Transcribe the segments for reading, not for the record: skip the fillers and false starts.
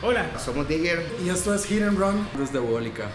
Hola, Somos Digger. y esto es Hit and Run. Desde Bólica.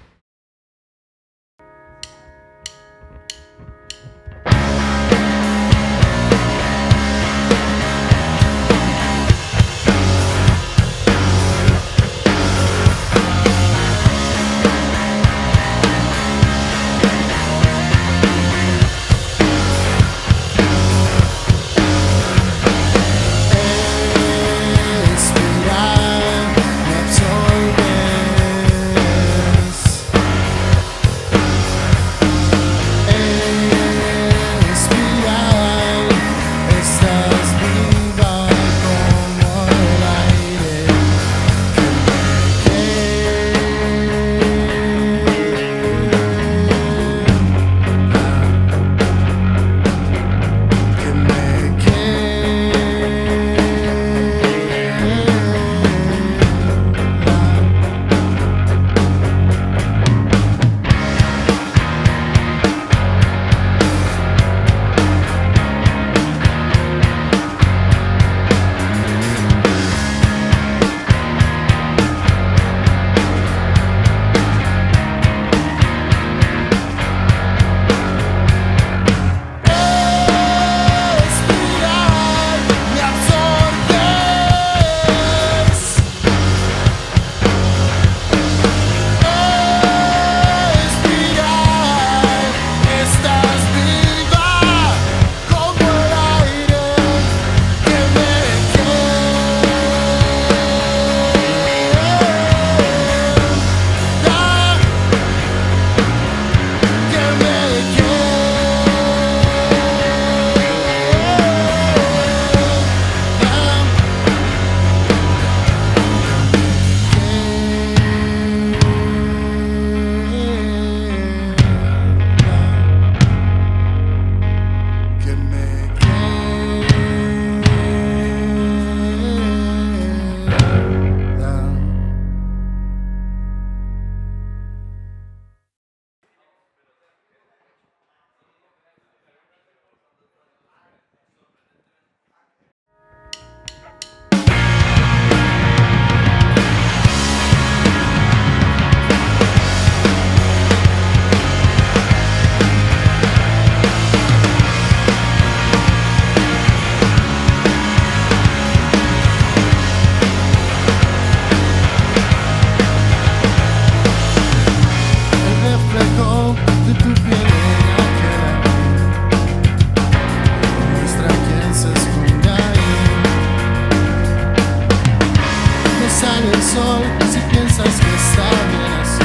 Si piensas que está bien así,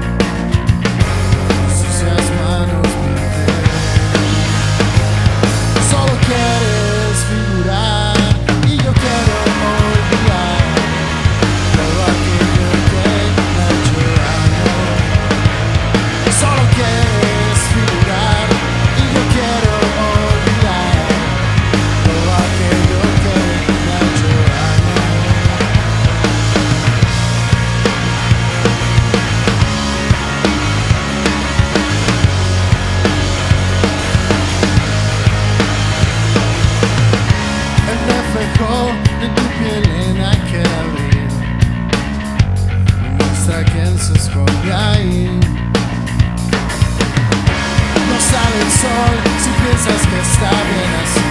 sucias manos pinté. Solo quieres figurar y yo quiero olvidar todo aquello que me ha hecho daño. Solo quieres figurar y yo quiero olvidar todo aquello que me ha hecho daño. De tu piel en aquel abril muestra quién se esconde ahí. No sale el sol si piensas que está bien así.